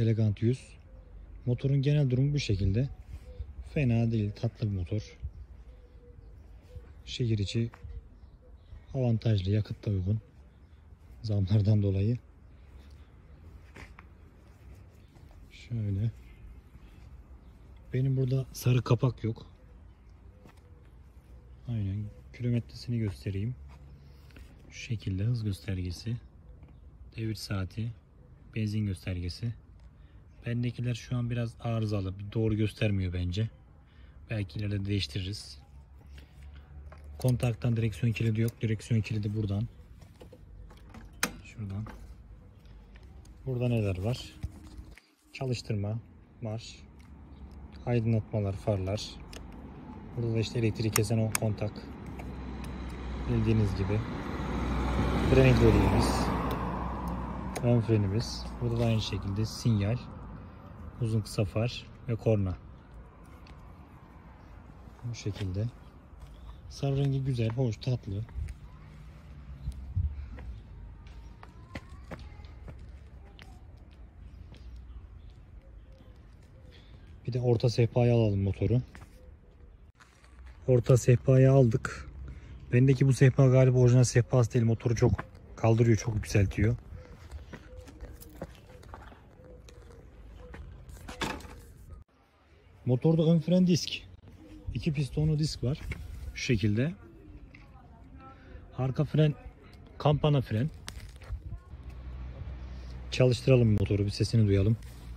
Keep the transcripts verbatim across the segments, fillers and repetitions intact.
Elegant yüz. Motorun genel durumu bu şekilde. Fena değil, tatlı bir motor. Şehir içi avantajlı, yakıt da uygun. Zamlardan dolayı. Şöyle. Benim burada sarı kapak yok. Aynen. Kilometresini göstereyim. Şu şekilde hız göstergesi, devir saati, benzin göstergesi. Bendekiler şu an biraz arızalı. Doğru göstermiyor bence. Belki ileride değiştiririz. Kontaktan direksiyon kilidi yok. Direksiyon kilidi buradan. Şuradan. Burada neler var? Çalıştırma, marş, aydınlatmalar, farlar. Burada da işte elektrik kesen o kontak. Bildiğiniz gibi. Fren hidroliğimiz. Ön frenimiz. Burada da aynı şekilde sinyal, uzun kısa far ve korna. Bu şekilde. Sarı rengi güzel, hoş, tatlı. Bir de orta sehpaya alalım motoru. Orta sehpaya aldık. Bendeki bu sehpa galiba orijinal sehpası değil. Motoru çok kaldırıyor, çok yükseltiyor. Motorda ön fren disk. İki pistonlu disk var. Şu şekilde. Arka fren kampana fren. Çalıştıralım motoru, bir sesini duyalım.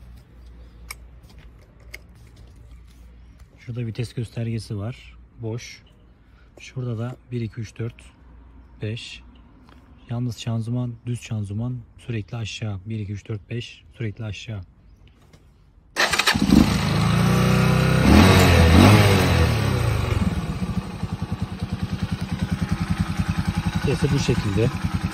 Şurada vites göstergesi var. Boş. Şurada da bir iki üç dört beş. Yalnız şanzıman düz şanzıman, sürekli aşağı. bir iki üç dört beş sürekli aşağı. Sesi bu şekilde.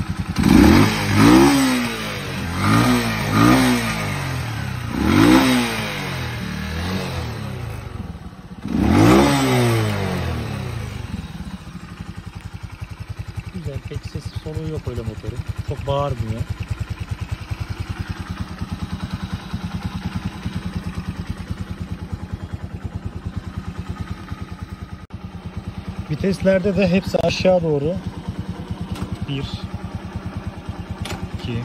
Güzel, pek ses soluğu yok öyle motorun. Çok bağırmıyor. Viteslerde de hepsi aşağı doğru. bir iki.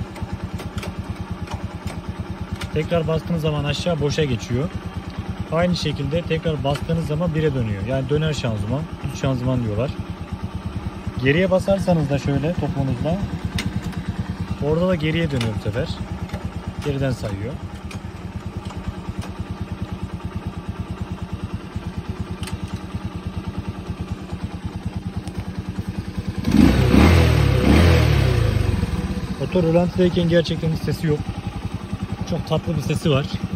Tekrar bastığınız zaman aşağı boşa geçiyor. Aynı şekilde tekrar bastığınız zaman bire dönüyor. Yani döner şanzıman, düz şanzıman diyorlar. Geriye basarsanız da şöyle topunuzla, orada da geriye dönüyor bu sefer. Geriden sayıyor. Motor rölantideyken gerçekten hiç sesi yok. Çok tatlı bir sesi var.